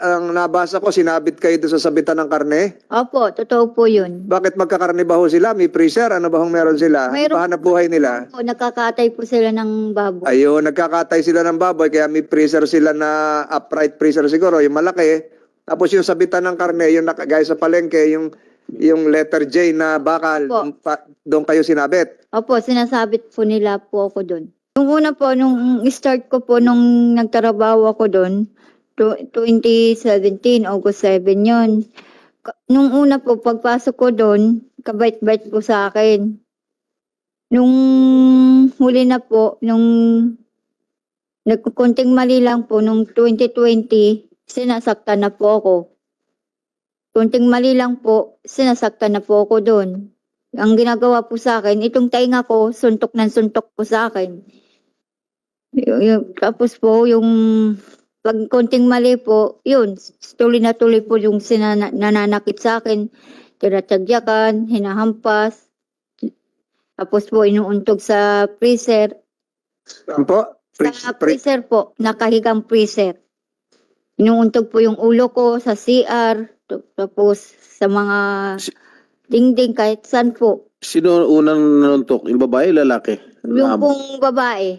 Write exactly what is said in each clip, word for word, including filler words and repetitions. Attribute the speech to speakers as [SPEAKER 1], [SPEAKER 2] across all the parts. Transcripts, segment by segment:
[SPEAKER 1] ang nabasa ko, sinabit kayo doon sa sabitan ng karne?
[SPEAKER 2] Opo, totoo po yun.
[SPEAKER 1] Bakit magkakarne ba ho sila? May freezer? Ano ba hong meron sila?
[SPEAKER 2] Mayroon-
[SPEAKER 1] Pahanap buhay nila?
[SPEAKER 2] Opo, nakakatay po sila ng baboy.
[SPEAKER 1] Ayun, nagkakatay sila ng baboy, kaya may freezer sila na upright freezer siguro, yung malaki. Tapos yung sabitan ng karne, yung nakagaya sa palengke, yung yung letter J na bakal, pa, doon kayo sinabit?
[SPEAKER 2] Opo, sinasabit po nila po ako doon. Nung una po, nung start ko po, nung nagtrabaho ako doon, twenty seventeen, August seven yun. Nung una po, pagpasok ko doon, kabait-bait po sa akin. Nung huli na po, nung nagkukunting mali lang po, nung twenty twenty, sinasaktan na po ako. Kunting mali lang po, sinasaktan na po ako doon. Ang ginagawa po sa akin, itong tainga ko, suntok ng suntok po sa akin. Y- y- tapos po, yung pag konting mali po, yun, tuloy na tuloy po yung sinana, nananakit sa akin. Tinatagyakan, hinahampas. Tapos po, inuuntog sa freezer.
[SPEAKER 1] Ano po? Pre-
[SPEAKER 2] Sa
[SPEAKER 1] pre-
[SPEAKER 2] freezer po, nakahigang freezer. Inuuntog po yung ulo ko sa C R. Tapos sa mga dingding kahit saan po.
[SPEAKER 3] Sino unang nanuntok? Yung babae, lalaki?
[SPEAKER 2] Yung
[SPEAKER 3] Amo.
[SPEAKER 2] pong babae.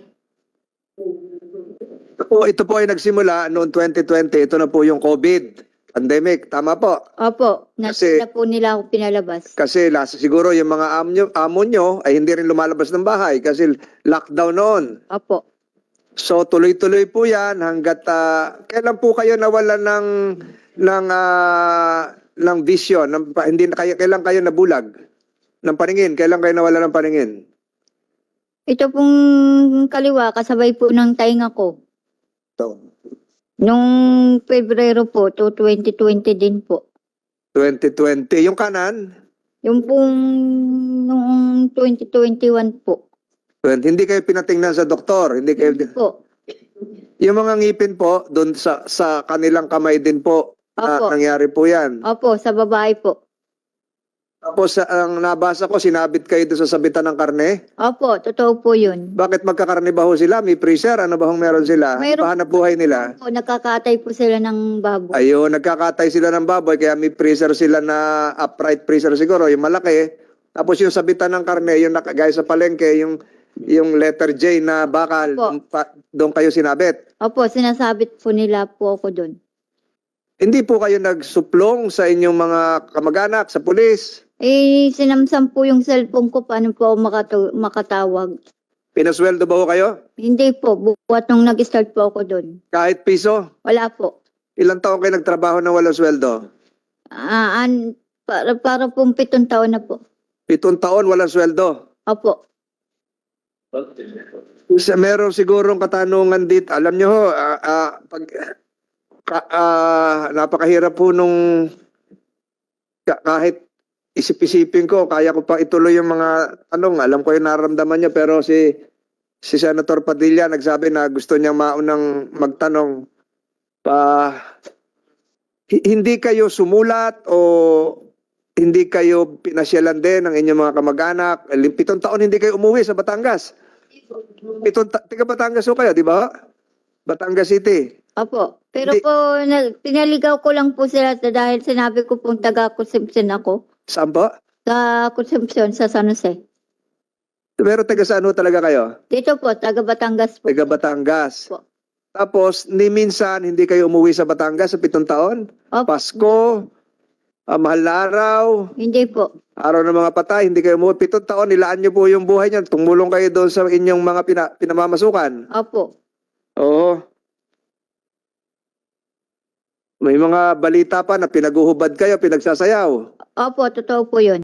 [SPEAKER 1] Ito po, ito po ay nagsimula noong twenty twenty. Ito na po yung COVID pandemic. Tama po?
[SPEAKER 2] Opo, na,
[SPEAKER 1] Kasi-
[SPEAKER 2] na po nila ako pinalabas.
[SPEAKER 1] Kasi last, siguro yung mga amo nyo, amo nyo ay hindi rin lumalabas ng bahay kasi lockdown noon.
[SPEAKER 2] Opo.
[SPEAKER 1] So tuloy-tuloy po yan hanggat ah, kailan po kayo nawalan ng ng ah, ng vision, ng, pa- hindi na kayo kailan kayo nabulag ng paningin, kailan kayo nawalan ng paningin?
[SPEAKER 2] Ito pong kaliwa, kasabay po ng tainga ko.
[SPEAKER 1] So,
[SPEAKER 2] Nung Pebrero po, to twenty twenty din po.
[SPEAKER 1] twenty twenty. Yung kanan,
[SPEAKER 2] Yung pong noong twenty twenty-one po.
[SPEAKER 1] hindi kayo pinatingnan sa doktor, hindi kayo
[SPEAKER 2] Po.
[SPEAKER 1] yung mga ngipin po doon sa sa kanilang kamay din po na
[SPEAKER 2] Opo.
[SPEAKER 1] nangyari po 'yan.
[SPEAKER 2] Opo, sa babae po.
[SPEAKER 1] Tapos sa- ang nabasa ko, sinabit kayo doon sa sabitan ng karne?
[SPEAKER 2] Opo, totoo po yun.
[SPEAKER 1] Bakit magkakarne ba ho sila? May freezer? Ano ba hong meron sila?
[SPEAKER 2] Mayroon-
[SPEAKER 1] Pahanap buhay nila?
[SPEAKER 2] Opo, nakakatay po sila ng baboy.
[SPEAKER 1] Ayun, nagkakatay sila ng baboy, kaya may freezer sila na upright freezer siguro, yung malaki. Tapos yung sabitan ng karne, yung nakagaya sa palengke, yung yung letter J na bakal,
[SPEAKER 2] Opo.
[SPEAKER 1] pa, doon kayo sinabit.
[SPEAKER 2] Opo, sinasabit po nila po ako doon.
[SPEAKER 1] Hindi po kayo nagsuplong sa inyong mga kamag-anak, sa pulis?
[SPEAKER 2] Eh, sinamsam po yung cellphone ko, paano po ako makatu- makatawag?
[SPEAKER 1] Pinasweldo ba ho kayo?
[SPEAKER 2] Hindi po, buwat nung nag-start po ako doon.
[SPEAKER 1] Kahit piso?
[SPEAKER 2] Wala po.
[SPEAKER 1] Ilang taon kayo nagtrabaho ng walang sweldo?
[SPEAKER 2] Ah, an, para, para pong pitong taon na po.
[SPEAKER 1] Pitong taon walang sweldo?
[SPEAKER 2] Opo.
[SPEAKER 1] Sa meron sigurong katanungan dito. Alam nyo ho, ah, ah, pag, ka, ah, napakahirap po nung ka- kahit isip-isipin ko, kaya ko pa ituloy yung mga tanong. Alam ko yung nararamdaman niya, pero si si Senator Padilla nagsabi na gusto niya maunang magtanong. Pa, hi- hindi kayo sumulat o hindi kayo pinasyalan din ng inyong mga kamag-anak? Pitong taon hindi kayo umuwi sa Batangas. Pitong ta- taga Batangas ho kayo, di ba? Batangas City.
[SPEAKER 2] Opo. Pero
[SPEAKER 1] Hindi-
[SPEAKER 2] po, na, pinaligaw ko lang po sila dahil sinabi ko pong taga-consumption ako.
[SPEAKER 1] Saan po?
[SPEAKER 2] Sa consumption sa San Jose.
[SPEAKER 1] Pero taga saan ho talaga kayo?
[SPEAKER 2] Dito po, taga Batangas po.
[SPEAKER 1] Taga Batangas.
[SPEAKER 2] Po.
[SPEAKER 1] Tapos, ni minsan hindi kayo umuwi sa Batangas sa pitong taon?
[SPEAKER 2] Opo.
[SPEAKER 1] Pasko, ah, mahal na araw,
[SPEAKER 2] Hindi po.
[SPEAKER 1] araw ng mga patay, hindi kayo umuwi. Pitong taon, nilaan niyo po yung buhay niyan. Tumulong kayo doon sa inyong mga pina, pinamamasukan.
[SPEAKER 2] Opo.
[SPEAKER 1] Oo. May mga balita pa na pinaguhubad kayo, pinagsasayaw.
[SPEAKER 2] Opo, totoo po yun.